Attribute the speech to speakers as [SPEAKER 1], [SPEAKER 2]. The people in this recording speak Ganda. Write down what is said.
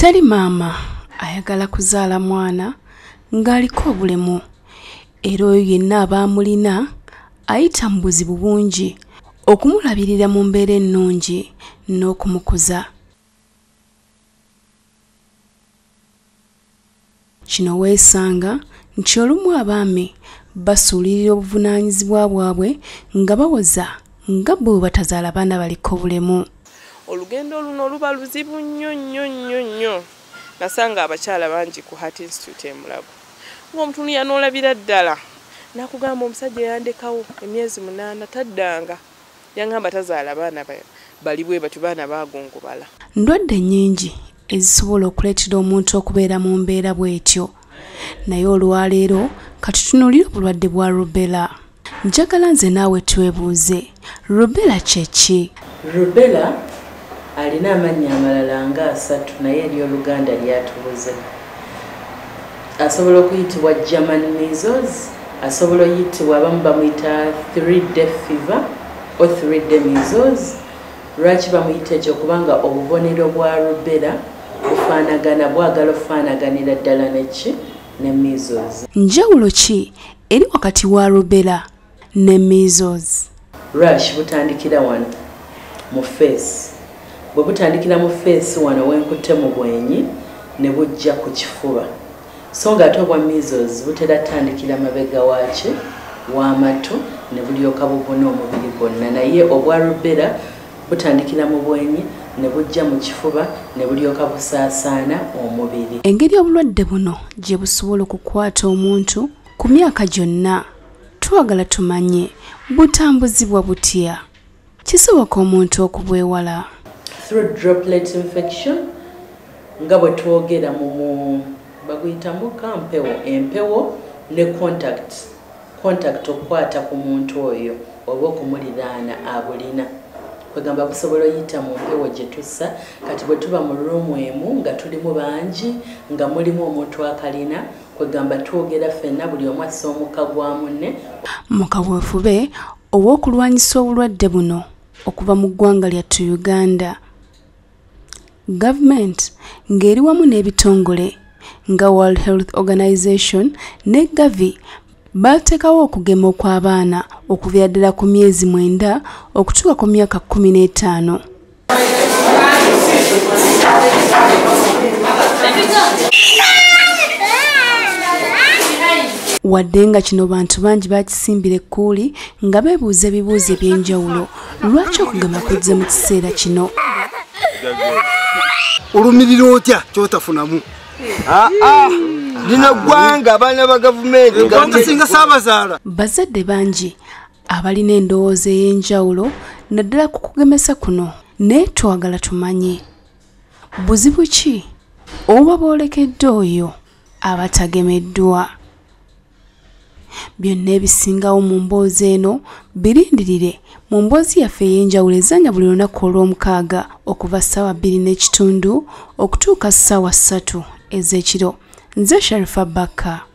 [SPEAKER 1] Teri maama ayagala kuzaala mwana ng'aliko obulemu era oyo yenna abaamulina ayita mu buzibu bungi okumulabirira mu mbeera ennungi n'okumukuza. Kino weesanga nti olumu abaami basuulirira obuvunaanyizibwa bwabwe nga bawoza nga bwe batazaala baana baliko obulemu.
[SPEAKER 2] Olugendo luno luba luzibu nnyo. Nasanga abakyala bangi ku Heart Institute e Mulago. Ng'omuntu n'olabira ddala nakugamba omusajja yandekawo emyezi 8 taddanga. Yangamba tazaala baana bali bwe batyo baana baagongobala.
[SPEAKER 1] Ndwadde nnyingi ezisobola okuleetera omuntu okubeera mu mbeera bw'etyo. Naye olwaleero katutunuulire obulwadde bwa rubella. Njagala nze naawe twebuuze, rubella kye ki?
[SPEAKER 3] Rubella alina amannya amalala nga 3 naye ery'Oluganda lyatubuze. Asobola okuyitibwa German measles, asobola oyitibwa abamu bamuyita 3-day fever or 3-day measles. Lwaki bamuyita ekyo? Kubanga obubonero bwa rubella bufaanagana, bwagala okufaanaganira ddala neki ne measles.
[SPEAKER 1] Njawulo ki eri wakati wa rubella ne measles?
[SPEAKER 3] Rash butandikira wano mu face. Bwe butandikira mu face wano wenkutte mu bwenyi ne bujja ku kifuba. So nga ate obwa measles butera tandikira mabega waaki w'amatu ne bulyoka bubuna omubiri gwonna, naye obwa rubella butandikira mu bwenyi ne bujja mu kifuba ne bulyoka busaasaana omubiri.
[SPEAKER 1] Engeri obulwadde buno gye busobola okukwata omuntu ku myaka gyonna twagala tumanye butambuzibwa butya. Kisoboka omuntu okubwewala?
[SPEAKER 3] Through droplet infection nga bwe twogera mu baguyitamu kampewo, empewo ne contact okukwata ku muntu oyo oba okumuliraana abulina. Kwegamba busobola oyita mu mpewo gye tussa, kati bwe tuba mu ruumu emu nga tulimu bangi nga mulimu omuntu akalina, kwegamba twogera ffenna buli omu assa omukka gwa munne.
[SPEAKER 1] Mu kaweefube ow'okulwanyisa obulwadde buno okuva mu ggwanga lyattu Uganda, gavumenti ng'eri wamu n'ebitongole nga World Health Organization ne Gavi bateekawo okugema okw'abaana okuva ddala ku myezi 9 okutuuka ku myaka 15. Wadde nga kino bantu bangi bakisimbira ekkuuli nga beebuuza ebibuuzo eby'enjawulo lwaki okugema kuzze mu kiseera kino.
[SPEAKER 4] Olumirira otya kyotafunamu? Lino ggwanga abaana ba gavumenti nga saabazaala.
[SPEAKER 1] Bazadde bangi abalina endowooza ey'enjawulo naddala ku kugemesa kuno, naye twagala tumanye buzibu ki oba bwolekedde oyo abatagemeddwa. Byonna ebisingawo mu mboozi eno birindirire mu mboozi yaffe ey'enjawulo ezanya buli lunaku olw'omukaaga okuva ssaawa 2:30 okutuuka ssaawa 3 ez'ekiro. Nze Sharifa Baka.